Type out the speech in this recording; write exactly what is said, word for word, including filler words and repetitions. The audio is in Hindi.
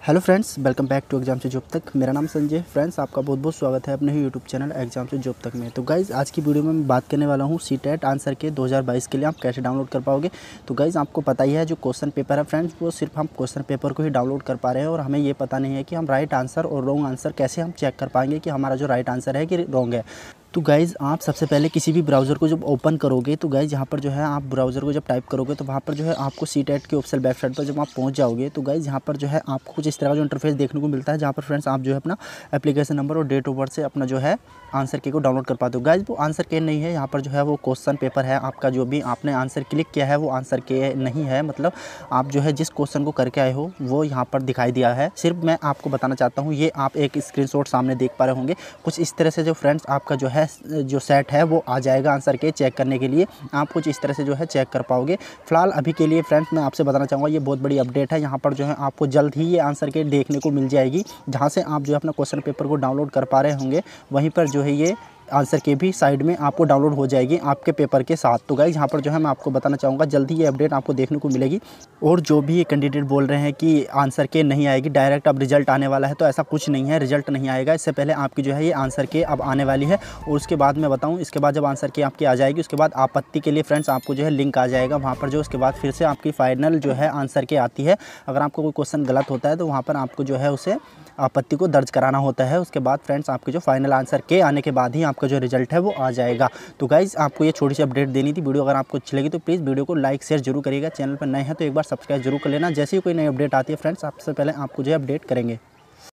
Hello friends, welcome back to exam से जॉब तक। मेरा नाम संजय। फ्रेंड्स, आपका बहुत बहुत स्वागत है अपने ही यूट्यूब चैनल एग्जाम से जॉब तक में। तो गाइज़, आज की वीडियो में मैं बात करने वाला हूँ सी टेट आंसर के दो हज़ार बाईस के लिए आप कैसे डाउनलोड कर पाओगे। तो गाइज़, आपको पता ही है जो क्वेश्चन पेपर है फ्रेंड्स, वो सिर्फ हम क्वेश्चन पेपर को ही डाउनलोड कर पा रहे हैं और हमें ये पता नहीं है कि हम राइट आंसर और रॉन्ग आंसर कैसे हम चेक कर पाएंगे कि हमारा जो राइट आंसर है कि रॉन्ग है। तो गाइज़, आप सबसे पहले किसी भी ब्राउज़र को जब ओपन करोगे तो गाइज़ यहाँ पर जो है आप ब्राउज़र को जब टाइप करोगे तो वहाँ पर जो है आपको सी टेट की ऑफिशियल वेबसाइट पर जब आप पहुँच जाओगे तो गाइज़ यहाँ पर जो है आपको कुछ इस तरह का जो इंटरफेस देखने को मिलता है, जहाँ पर फ्रेंड्स आप जो है अपना एप्लीकेशन नंबर और डेट ऑफ बर्थ से अपना जो है आंसर की को डाउनलोड कर पाते हो। गाइज़, वो आंसर के नहीं है, यहाँ पर जो है वो क्वेश्चन पेपर है आपका। जो भी आपने आंसर क्लिक किया है वो आंसर के नहीं है, मतलब आप जो है जिस क्वेश्चन को करके आए हो वो यहाँ पर दिखाई दिया है। सिर्फ मैं आपको बताना चाहता हूँ, ये आप एक स्क्रीनशॉट सामने देख पा रहे होंगे। कुछ इस तरह से जो फ्रेंड्स आपका जो है जो सेट है वो आ जाएगा आंसर के चेक करने के लिए। आप कुछ इस तरह से जो है चेक कर पाओगे। फिलहाल अभी के लिए फ्रेंड्स मैं आपसे बताना चाहूँगा, ये बहुत बड़ी अपडेट है। यहाँ पर जो है आपको जल्द ही ये आंसर के देखने को मिल जाएगी, जहाँ से आप जो है अपना क्वेश्चन पेपर को डाउनलोड कर पा रहे होंगे, वहीं पर जो है ये आंसर के भी साइड में आपको डाउनलोड हो जाएगी आपके पेपर के साथ। तो गाइस, यहाँ पर जो है मैं आपको बताना चाहूँगा, जल्दी ये अपडेट आपको देखने को मिलेगी। और जो भी ये कैंडिडेट बोल रहे हैं कि आंसर के नहीं आएगी, डायरेक्ट अब रिजल्ट आने वाला है, तो ऐसा कुछ नहीं है। रिजल्ट नहीं आएगा, इससे पहले आपकी जो है ये आंसर के अब आने वाली है। और उसके बाद मैं बताऊँ, इसके बाद जब आंसर के आपकी आ जाएगी, उसके बाद आपत्ति के लिए फ्रेंड्स आपको जो है लिंक आ जाएगा वहाँ पर, जो उसके बाद फिर से आपकी फाइनल जो है आंसर के आती है। अगर आपको कोई क्वेश्चन गलत होता है तो वहाँ पर आपको जो है उसे आपत्ति को दर्ज कराना होता है। उसके बाद फ्रेंड्स आपके जो फाइनल आंसर के आने के बाद ही आपका जो रिजल्ट है वो आ जाएगा। तो गाइज़, आपको ये छोटी सी अपडेट देनी थी। वीडियो अगर आपको अच्छी लगी तो प्लीज़ वीडियो को लाइक शेयर जरूर करिएगा। चैनल पर नए हैं तो एक बार सब्सक्राइब जरूर कर लेना। जैसे ही कोई नई अपडेट आती है फ्रेंड्स, आपसे पहले आपको जो है अपडेट करेंगे।